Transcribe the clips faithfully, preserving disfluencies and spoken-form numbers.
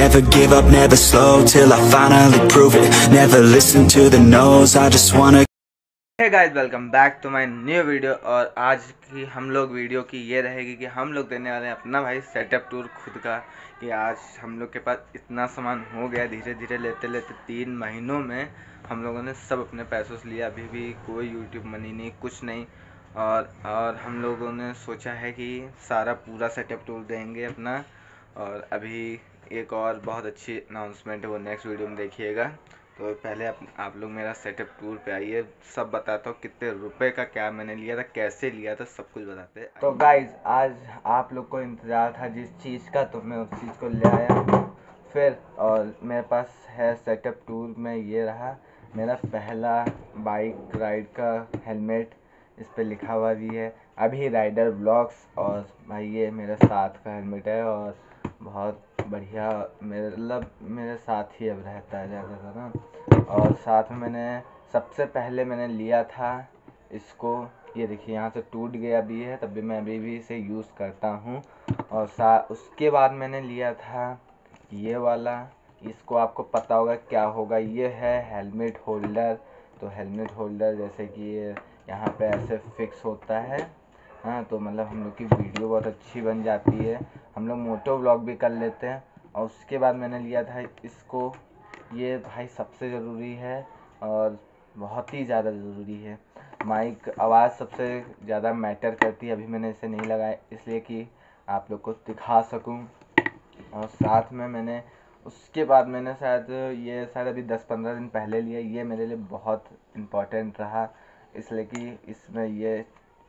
never give up, never slow, till I finally prove it. Never listen to the no's, I just wanna. Hey guys, welcome back to my new video. और आज की हम लोग video की ये रहेगी कि हम लोग देने वाले हैं अपना भाई सेटअप टूर खुद का। कि आज हम लोग के पास इतना सामान हो गया, धीरे धीरे लेते लेते तीन महीनों में हम लोगों ने सब अपने पैसों से लिया। अभी भी कोई यूट्यूब मनी नहीं, कुछ नहीं। और और हम लोगों ने सोचा है कि सारा पूरा सेटअप टूर देंगे अपना। और अभी एक और बहुत अच्छी अनाउंसमेंट है, वो नेक्स्ट वीडियो में देखिएगा। तो पहले आप आप लोग मेरा सेटअप टूर पे आइए, सब बताता हूँ कितने रुपए का क्या मैंने लिया था, कैसे लिया था, सब कुछ बताते हैं। तो गाइज, आज आप लोग को इंतज़ार था जिस चीज़ का, तो मैं उस चीज़ को ले आया फिर। और मेरे पास है सेटअप टूर में, ये रहा मेरा पहला बाइक राइड का हेलमेट। इस पर लिखा हुआ भी है अभी राइडर ब्लॉग्स। और भाई ये मेरे साथ का हेलमेट है और बहुत बढ़िया, मतलब मेरे साथ ही अब रहता है ज़्यादातर ना। और साथ में मैंने सबसे पहले मैंने लिया था इसको, ये देखिए यहाँ से टूट गया भी है, तब भी मैं अभी भी इसे यूज़ करता हूँ। और सा उसके बाद मैंने लिया था ये वाला, इसको आपको पता होगा क्या होगा, ये है हेलमेट होल्डर। तो हेलमेट होल्डर जैसे कि ये यहाँ पे ऐसे फिक्स होता है, हाँ, तो मतलब हम लोग की वीडियो बहुत अच्छी बन जाती है, हम लोग मोटो व्लॉग भी कर लेते हैं। और उसके बाद मैंने लिया था इसको, ये भाई सबसे ज़रूरी है और बहुत ही ज़्यादा ज़रूरी है। माइक आवाज़ सबसे ज़्यादा मैटर करती है। अभी मैंने इसे नहीं लगाया इसलिए कि आप लोग को दिखा सकूं। और साथ में मैंने उसके बाद मैंने शायद ये शायद अभी दस पंद्रह दिन पहले लिया। ये मेरे लिए बहुत इम्पोर्टेंट रहा, इसलिए कि इसमें ये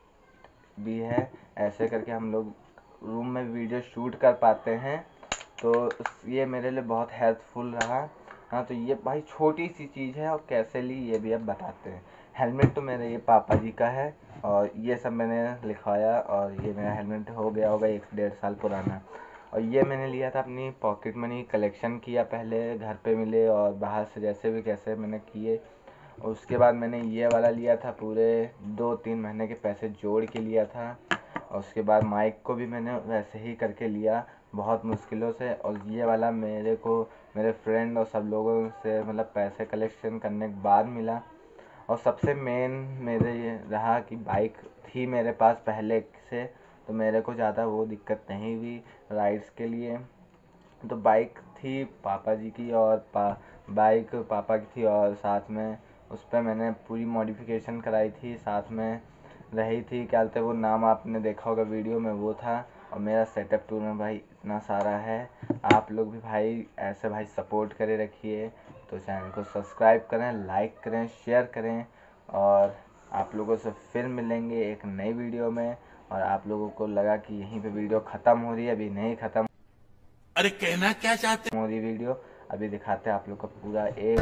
भी है, ऐसे करके हम लोग रूम में वीडियो शूट कर पाते हैं। तो ये मेरे लिए बहुत हेल्पफुल रहा। हाँ, तो ये भाई छोटी सी चीज़ है और कैसे ली ये भी अब बताते हैं। हेलमेट तो मेरे ये पापा जी का है और ये सब मैंने लिखवाया। और ये मेरा हेलमेट हो गया होगा एक डेढ़ साल पुराना। और ये मैंने लिया था अपनी पॉकेट मनी, कलेक्शन किया पहले, घर पे मिले और बाहर से जैसे भी कैसे मैंने किए। और उसके बाद मैंने ये वाला लिया था, पूरे दो तीन महीने के पैसे जोड़ के लिया था। और उसके बाद माइक को भी मैंने वैसे ही करके लिया, बहुत मुश्किलों से। और ये वाला मेरे को मेरे फ्रेंड और सब लोगों से मतलब पैसे कलेक्शन करने के बाद मिला। और सबसे मेन मेरे ये रहा कि बाइक थी मेरे पास पहले से, तो मेरे को ज़्यादा वो दिक्कत नहीं हुई राइड्स के लिए। तो बाइक थी पापा जी की, और पा बाइक पापा की थी, और साथ में उस पर मैंने पूरी मॉडिफिकेशन कराई थी। साथ में रही थी क्या बोलते, वो नाम आपने देखा होगा वीडियो में, वो था। और मेरा सेटअप टूर में भाई इतना सारा है। आप लोग भी भाई ऐसे भाई सपोर्ट करे रखिए। तो चैनल को सब्सक्राइब करें, लाइक करें, शेयर करें। और आप लोगों से फिर मिलेंगे एक नई वीडियो में। और आप लोगों को लगा कि यहीं पे वीडियो ख़त्म हो रही है, अभी नहीं ख़त्म। अरे कहना क्या चाहते हैं? मोदी वीडियो अभी दिखाते हैं आप लोग को पूरा एक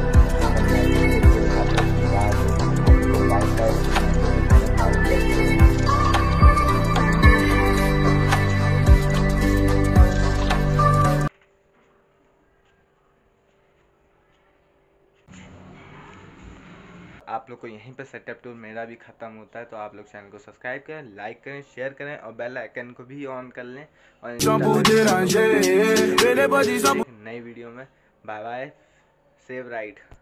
आप लोग को यहीं पे सेटअप टूर मेरा भी ख़त्म होता है। तो आप लोग चैनल को सब्सक्राइब करें, लाइक करें, शेयर करें और बेल आइकन को भी ऑन कर लें। और नई वीडियो में बाय बाय, सेव राइट।